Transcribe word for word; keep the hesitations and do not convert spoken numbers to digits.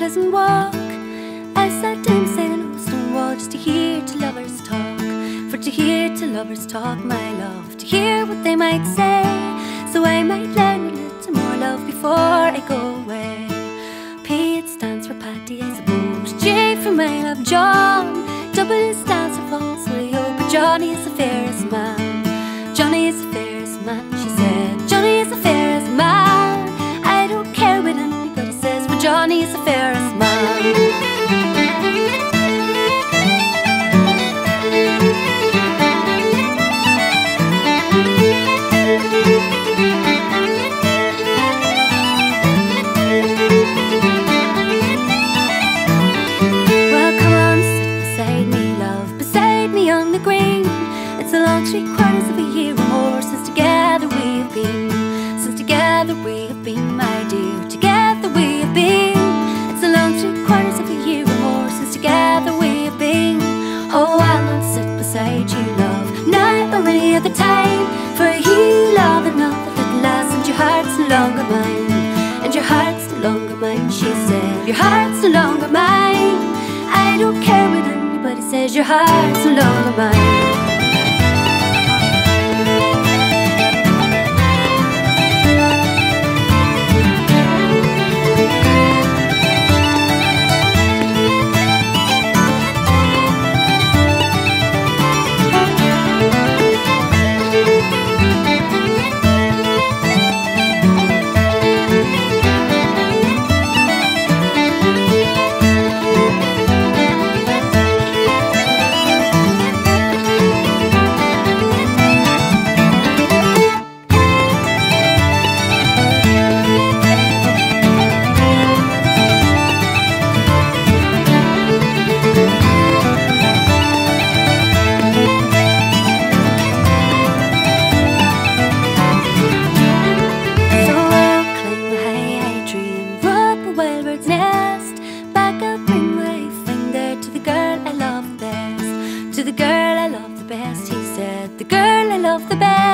doesn't walk. I sat down saying oh stone wall just to hear two lovers talk. For to hear two lovers talk, my love, to hear what they might say, so I might learn a little more love before I go away. P, it stands for Paddy, I suppose. J for my love, John. W stands for falsely, oh, but Johnny is the fairest man. Johnny is the fairest man, she said. Johnny is the fairest man. I don't care what anybody says, but Johnny is the fairest man. Three quarters of a year or more since together we have been. Since together we have been, my dear. Together we have been. It's a long three quarters of a year or more since together we have been. Oh, I'll not sit beside you, love, now or any other time, for you love another little lass, and your heart's no longer mine. And your heart's no longer mine, she said. Your heart's no longer mine. I don't care what anybody says, your heart's no longer mine. To the girl I love the best, he said, the girl I love the best.